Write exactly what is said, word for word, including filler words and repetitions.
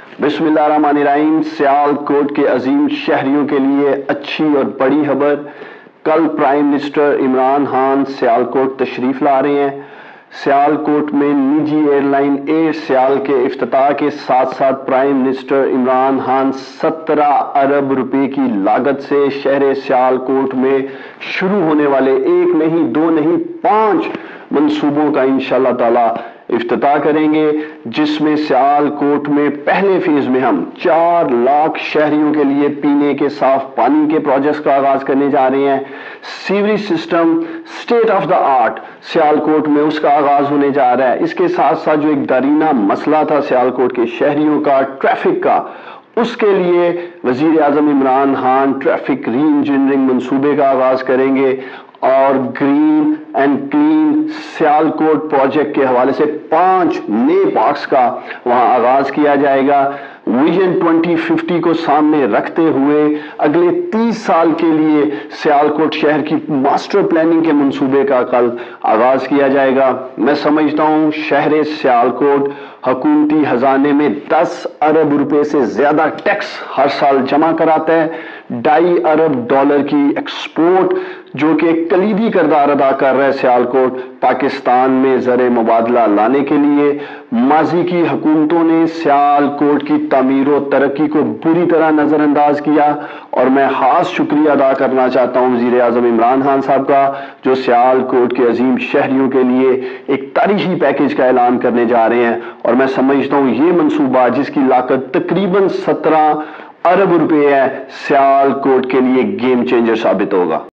بسم اللہ الرحمن الرحیم۔ سیالکوٹ کے عظیم شہریوں کے لیے اچھی اور بڑی خبر، کل پرائم منسٹر عمران خان سیالکوٹ تشریف لا رہے ہیں۔ سیالکوٹ میں نجی ایئر لائن ایئر سیال کے افتتاح کے ساتھ ساتھ پرائم منسٹر عمران خان سترہ ارب روپے کی لاگت سے شہر سیالکوٹ میں شروع ہونے والے ایک نہیں دو نہیں پانچ منصوبوں کا انشاءاللہ تعالی افتتاح کریں گے، جس میں سیالکوٹ میں پہلے فیز میں ہم چار لاکھ شہریوں کے لیے پینے کے صاف پانی کے پروجیکٹس کا آغاز کرنے جا رہے ہیں۔ Sewerage system state of the art Sialkot میں اس کا آغاز ہونے جا رہا ہے۔ اس کے ساتھ ساتھ جو ایک درینہ مسئلہ تھا سیالکوٹ کے شہریوں کا، ٹریفک کا، اس کے لیے وزیر اعظم Imran Khan traffic re engineering منصوبے کا آغاز کریں گے اور green and clean Sialkot project کے حوالے سے پانچ نئے پارکس کا وہاں آغاز کیا جائے گا۔ ویژن ٹوئنٹی ففٹی کو سامنے رکھتے ہوئے اگلے تیس سال کے لیے سیالکوٹ شہر کی ماسٹر پلاننگ کے منصوبے کا کل آغاز کیا جائے گا۔ میں سمجھتا ہوں شہر سیالکوٹ حکومتی خزانے میں دس ارب روپے سے زیادہ ٹیکس ہر سال جمع کراتا ہے، ڈھائی ارب ڈالر کی ایکسپورٹ جو کہ کلیدی کردار ادا کر رہا ہے سیالکوٹ پاکستان میں زر مبادلہ لانے کے لیے۔ ماضی کی حکومتوں نے سیالکوٹ کی تعمیر و ترقی کو بری طرح نظر انداز کیا، اور میں خاص شکریہ ادا کرنا چاہتا ہوں وزیر اعظم عمران خان صاحب کا، جو سیالکوٹ کے عظیم شہریوں کے لیے ایک تاریخی پیکج کا اعلان کرنے جا رہے ہیں، اور میں سمجھتا ہوں یہ منصوبہ جس کی لاگت تقریباً سترہ ارب روپے ہے، سیالکوٹ کے لیے گیم چینجر ثابت ہوگا۔